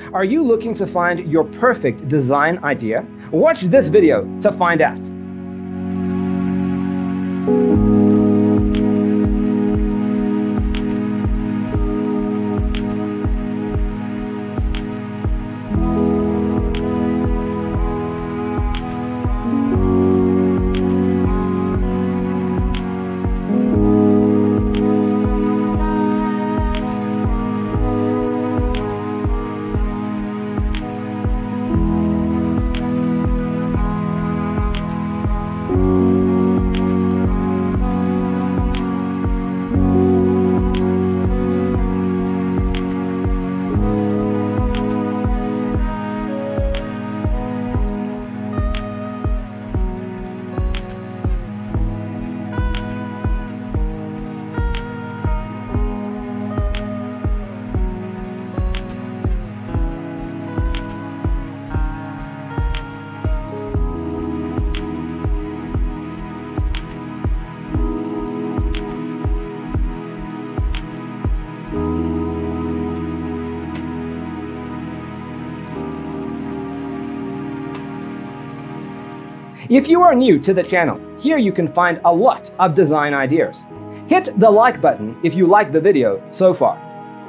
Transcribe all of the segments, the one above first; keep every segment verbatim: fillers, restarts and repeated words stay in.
Are you looking to find your perfect design idea? Watch this video to find out. If you are new to the channel, here you can find a lot of design ideas. Hit the like button if you like the video so far.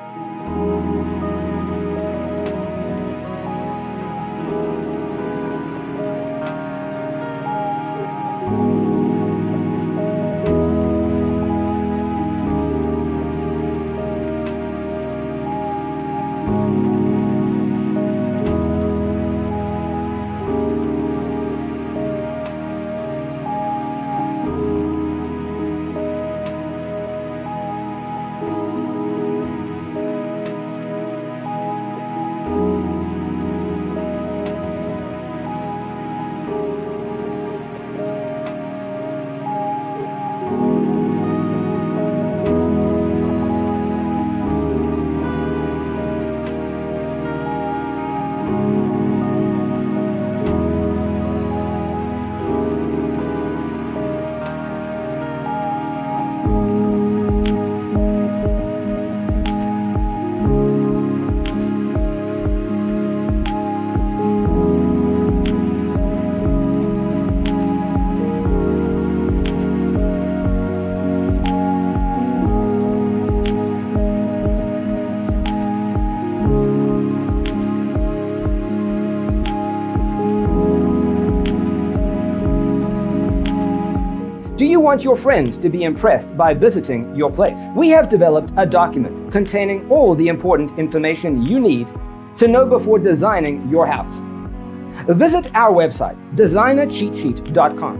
Do you want your friends to be impressed by visiting your place? We have developed a document containing all the important information you need to know before designing your house. Visit our website, designer cheat sheet dot com.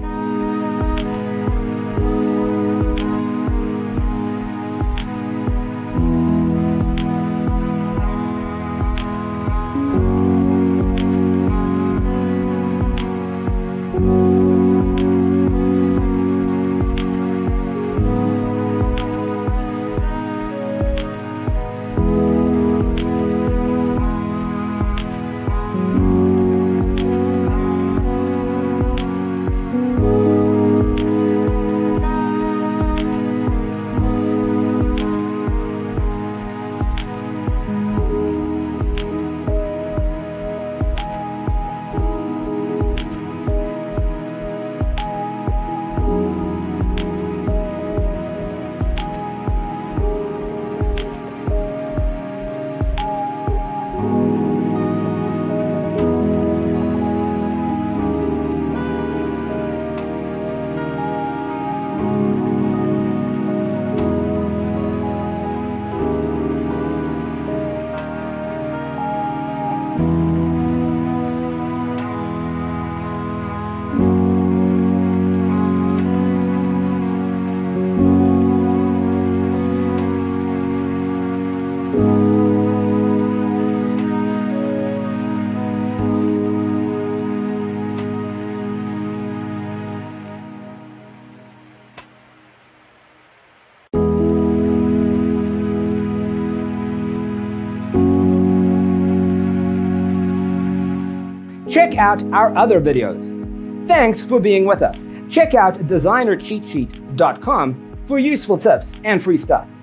Check out our other videos. Thanks for being with us. Check out designer cheat sheet dot com for useful tips and free stuff.